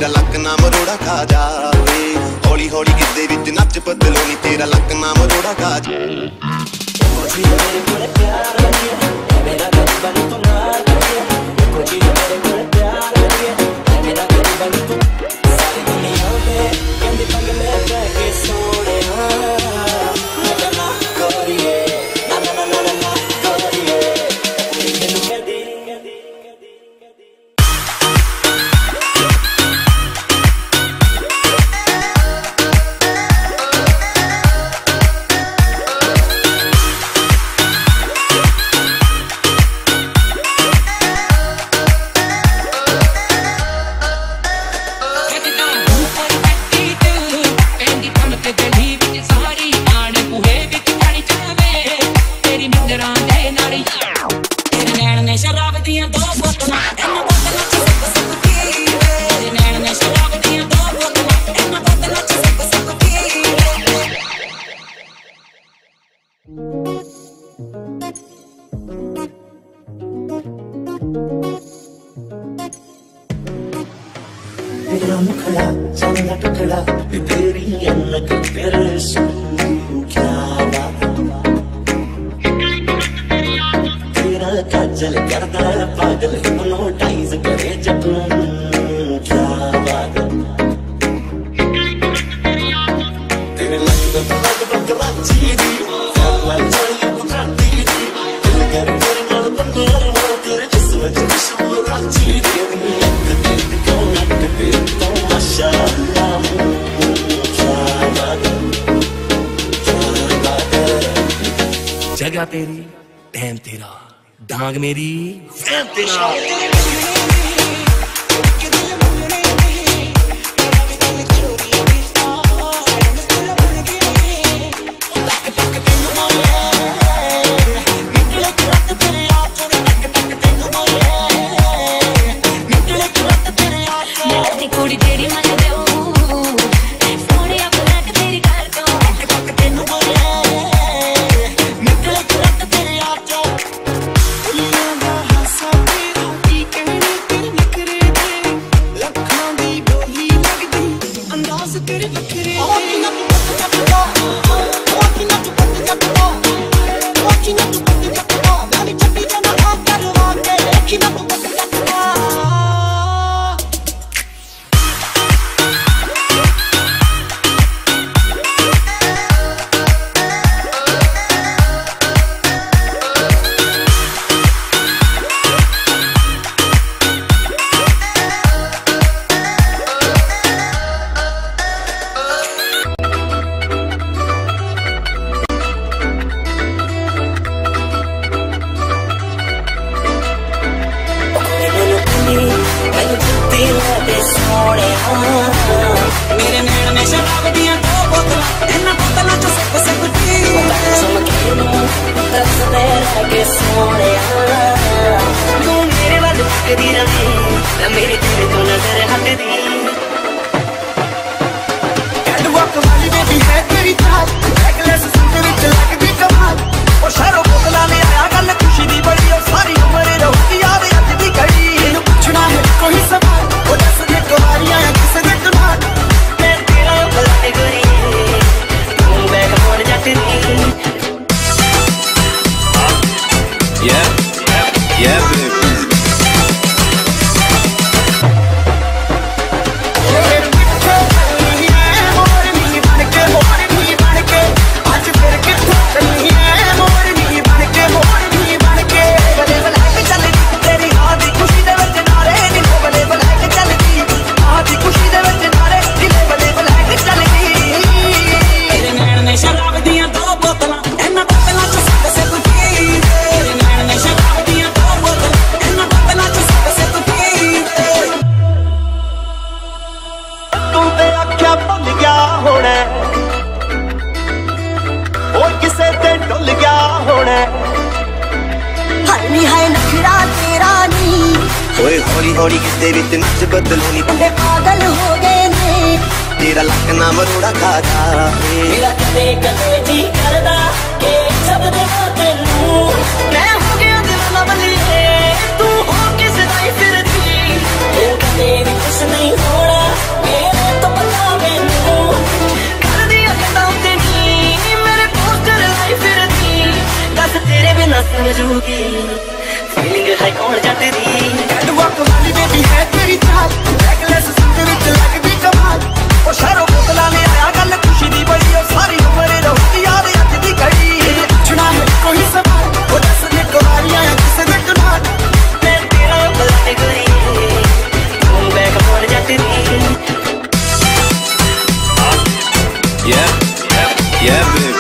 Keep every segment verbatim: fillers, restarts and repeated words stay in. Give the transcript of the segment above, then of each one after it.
तेरा लक ना मरोड़ा खा जावे। हौली हौली गिद्धे विच नच पतलोनी तेरा लक ना मरोड़ा खा तेरा मुखड़ा चंदा टुकड़ा तेरी अनक तेरे क्या बात तेरा काजल करदा पागल हिप्नोटाइज करे जपनू क्या बात तेरे लग लग लग राची दी फैल चली गुजराती दी दिल कर मेरे नाल बंदे तेरे जिस्म च खुशबू राची दी जगह तेरी टाइम तेरा डांग मेरी फैम तेरा। मेरे नैन में शराब दियां दो बोतलां इन्हां बोतलां च सिप सिप पी चमके नूं दसदे लगे सोहणिया तू मेरे वल तकदी रही ते मेरी तेरे तो नजर हटदी कैटवॉक वाली बेबी है तेरी चाल नेकलेस सूट विच लगदी कमाल ओ शहरों बोतलां ले आया गल खुशी दी बड़ी ओ सारी उम्र रहूगी याद अज दी घड़ी इन्हूं पुछना है कोई सवाल ओ दस दे कुवारी आया किस दे कमाल मैं तेरा बलाए गोरी तू बैग मोड़ जटनी Yeah, yeah, baby. हौली हौली किस्से विच नच बदलोनी बंदे पागल हो गए ने तेरा लक ना मरोड़ा खा जावे मेरा कदे कदे जी करदा ए सब दे तेनू मैं हो गया दीवाना बलिए तू हो किस दी फिरदी ओ कदे भी कुछ नहीं होना समझूगी फीलिंग है कौन जट दी कैटवॉक वाली बेबी है तेरी चाल नेकलेस संग विच लगदी कमाल ओ शहरों बोतलां ने आया गल खुशी दी बड़ी ओ सारी उम्र रहूगी याद अज दी घड़ी पुछना है कोई सवाल ओ दस ने कुवारी आया किसे दे कनाल मैं तेरा बलाते गोरी कौन बैक कौन जट दी Yeah, yeah, yeah, baby.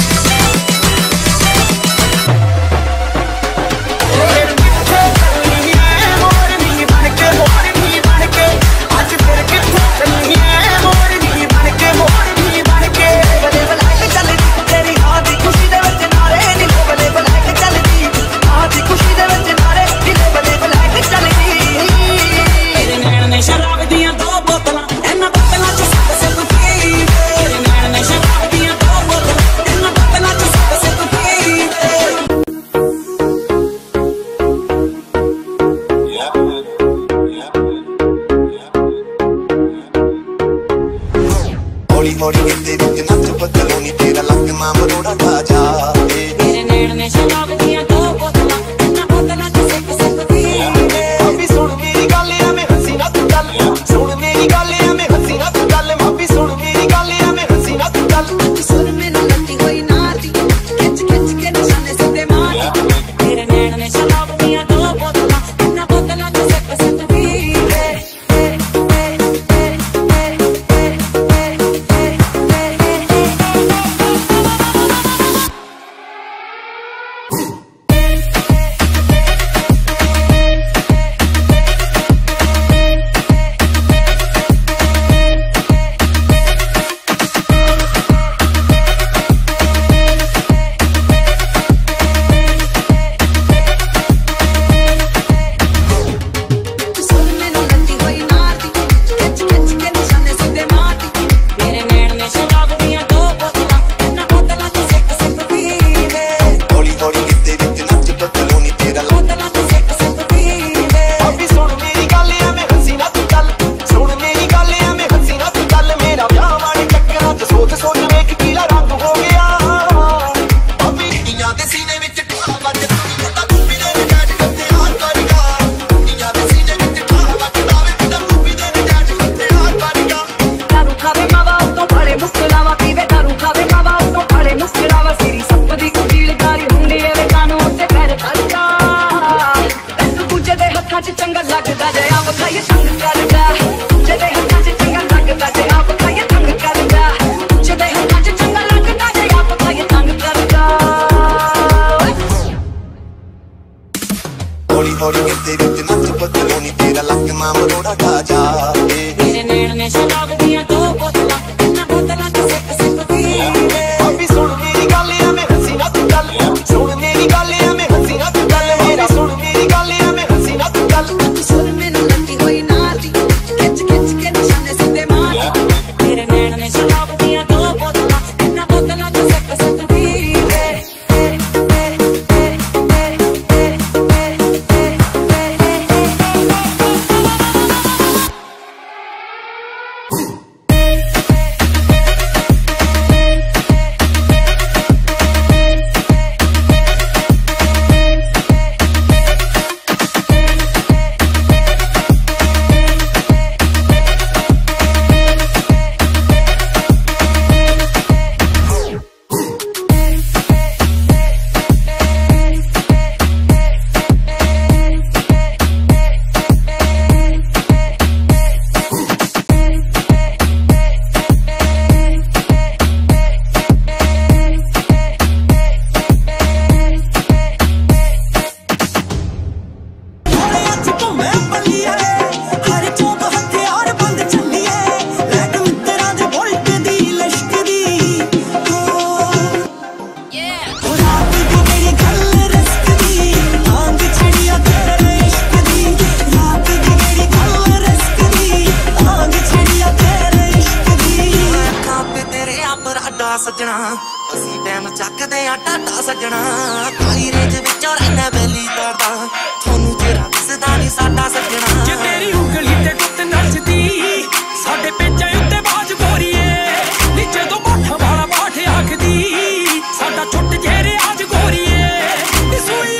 सजना असी टैम चकदे आ टाटा सजना काली रेंज विचों रहना बैली करदा थानू तेरा दिसदा नहीं साडा सजना जे तेरी उंगली ते गुੱਤ नचदी साडे पेचां उत्ते बाज गोरीए नीचे तो बाठा वाला पाठ आखदी साडा छुट जेरे आज गोरीए सूई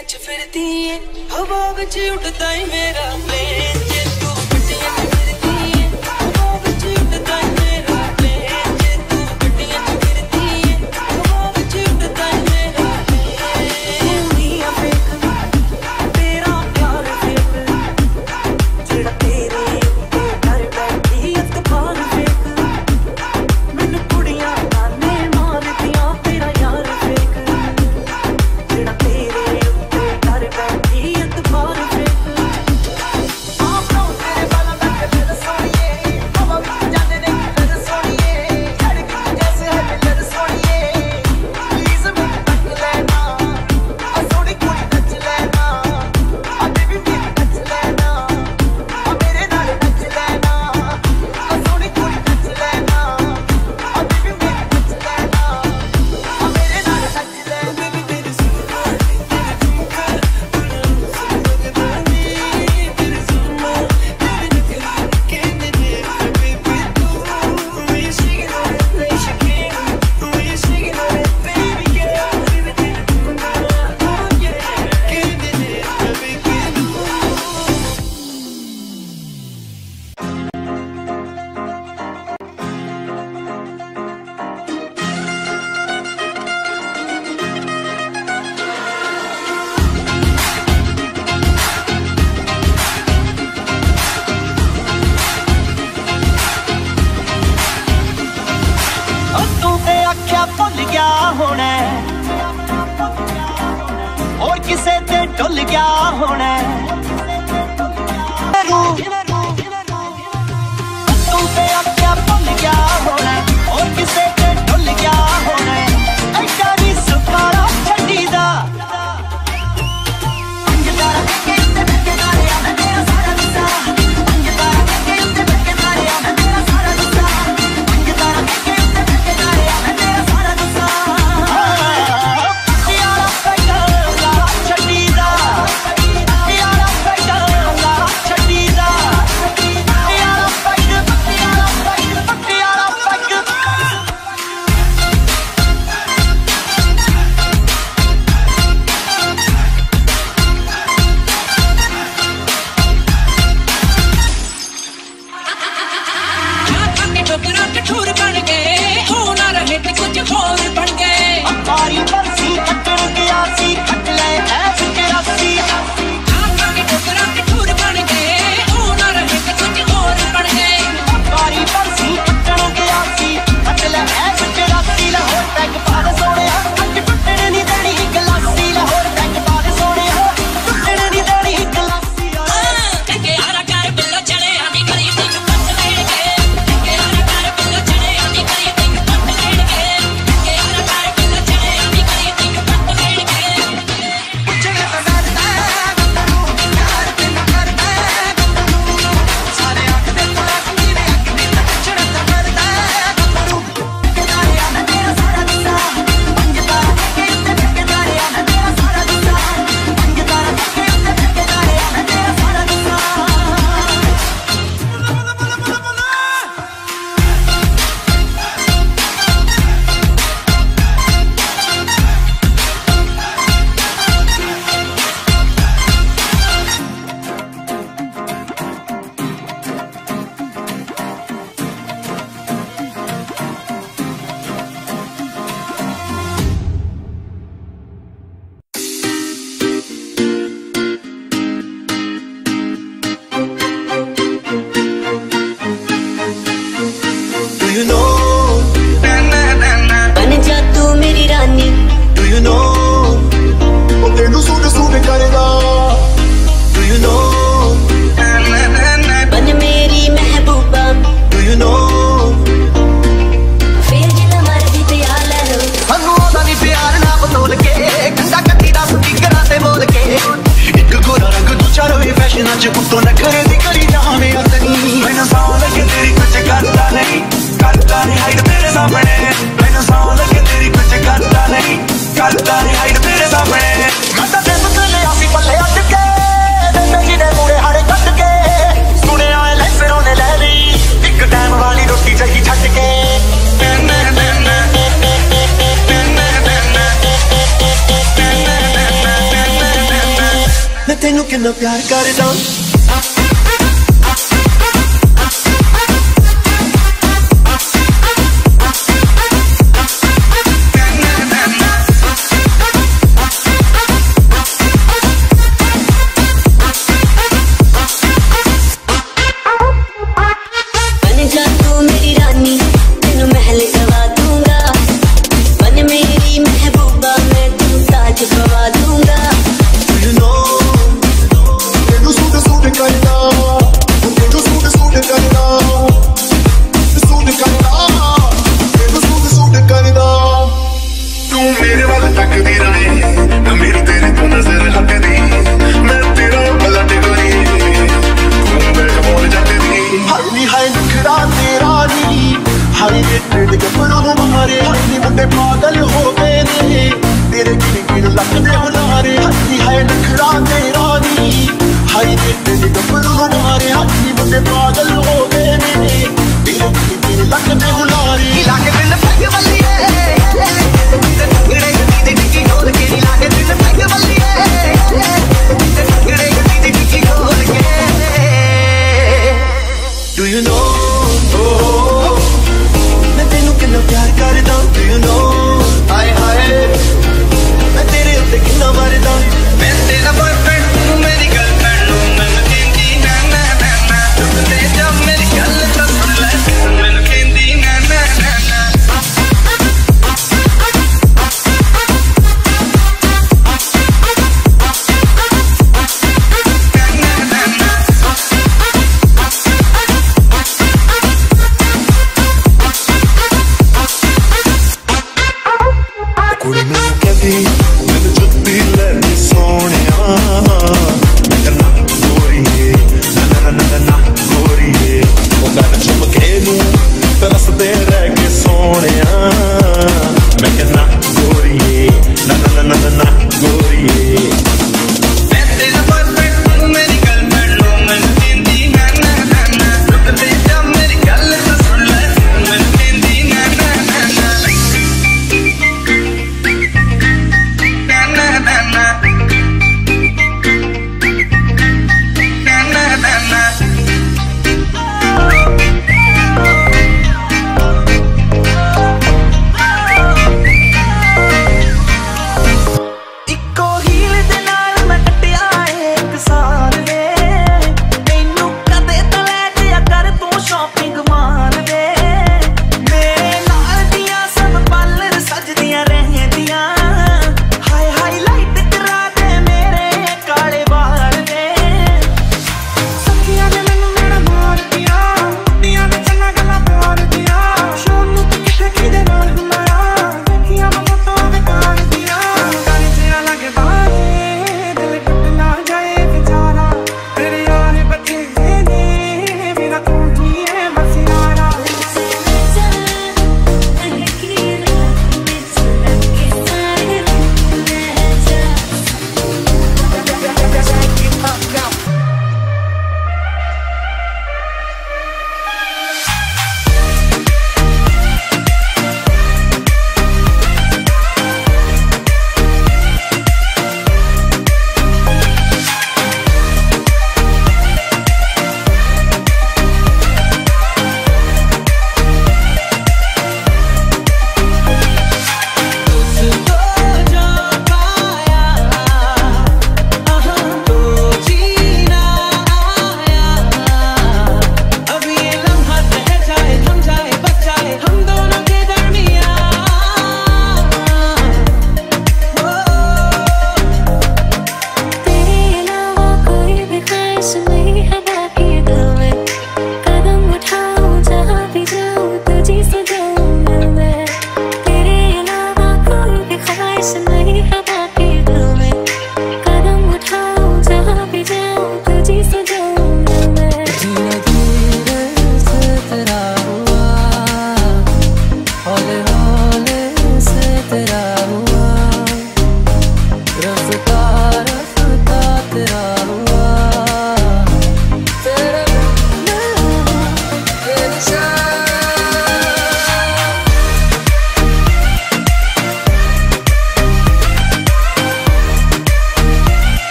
गड्डियां च फिरदी है हवा विच उड़दा है मेरा प्लेन जे तू गड्डियां च फिरदी है हवा विच उड़दा है मेरा प्लेन जे तू गड्डियां च फिरदी है हवा विच उड़दा है मेरा प्लेन दुनिया फेक तेरा प्यार फेक जेड़ा तेरे उत्ते डर बैठी अतबार फेक मैनू कुड़ियां ताने मारदियां तेरा यार फेक जेड़ा तेरे उत्ते डर बैठी अतबार फेक आप लोग तेरे बाला बैठे मेरे सोनिए हवा विच जाने दे मेरे सोनिए सड़क जैसे है मेरे सोनिए प्लीज मेरे तक लेना आ सोनी कुड़ी टच लेना आ बेबी मेरी टच लेना आ मेरे नाल टच लेना आ सोनी कुड़ी टच लेना आ बेबी मेरी टच लेना आ मेरे नाल टच लेना बेबी तेरी सुरमा तेरी झुमका बड़ा सुन लगदा नी तेरी सुरमा तेरी नखरे कहने दे बेबी तू when you shaking it when you shaking it when you shaking it baby girl baby तेरी झुमका oh yeah कहने दे बेबी तू तू ते आख्या भुल गया होना और किसे ते डुल गया होना तू ते आख्या भुल गया होना और किसे ते डुल गया होना ऐसा नी सुकारा छड्डी दा अंजदारा के उत्ते बैठे नाले आ मैं तेरा सारा गुस्सा अंजदारा के उत्ते बैठे नाले आ मैं तेरा सारा गुस्सा अंजदारा के उत्ते बैठे नाले आ मैं तेरा सारा गुस्सा यारा पैगल छड्डी दा यारा तेनू किन्ना प्यार करदा पागल हो गए ने तेरे गिन गिन लगदे हुनारे हसी है नखरा तेरा नी हाय तेरे